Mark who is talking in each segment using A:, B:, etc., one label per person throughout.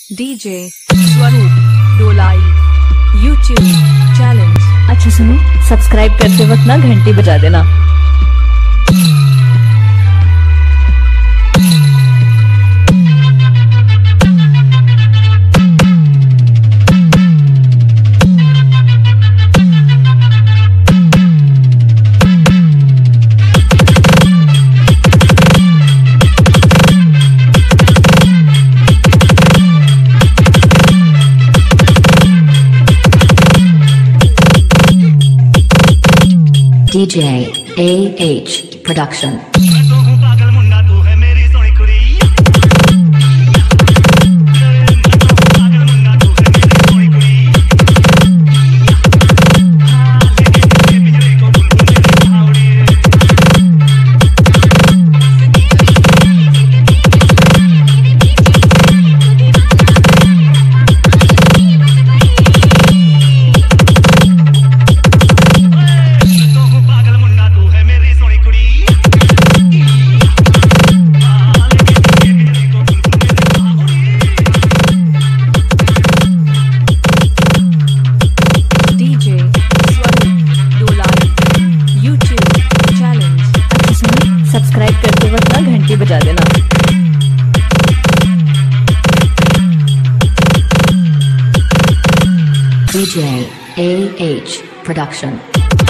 A: DJ Swaroop Dolai YouTube challenge.
B: अच्छा सुनो, subscribe करते वक्त ना घंटी बजा देना।
C: DJ AH Production।
B: सब्सक्राइब करते वक्त ना घंटी बजा देना।
C: DJ AH Production।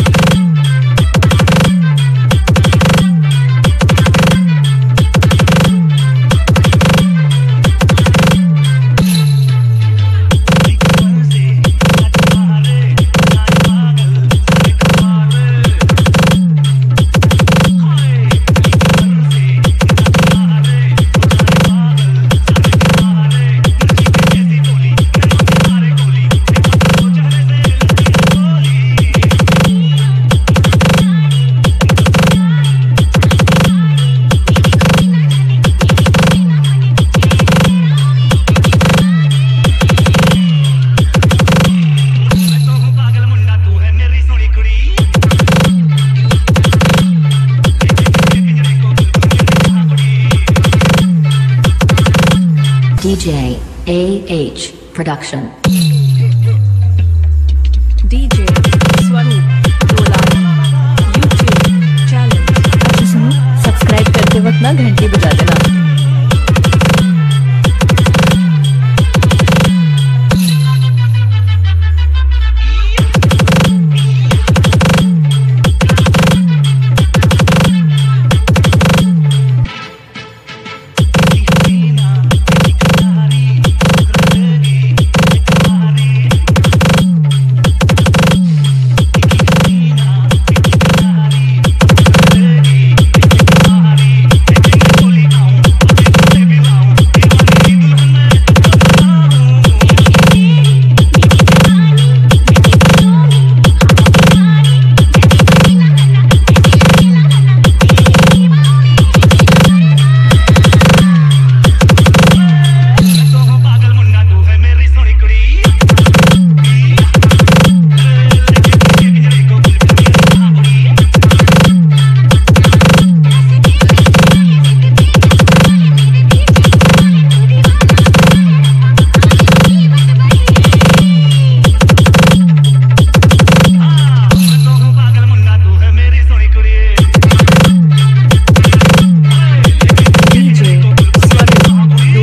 C: DJ AH Production।
A: DJ Swaroop Dolai YouTube challenge.
B: अच्छा सुनो, सब्सक्राइब करते वक्त ना घंटी बजा देना।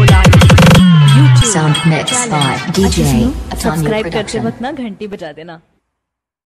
C: Sound mixed by DJ Atanya
B: subscribe करते
C: Production।
B: वक्त ना घंटी बजा देना।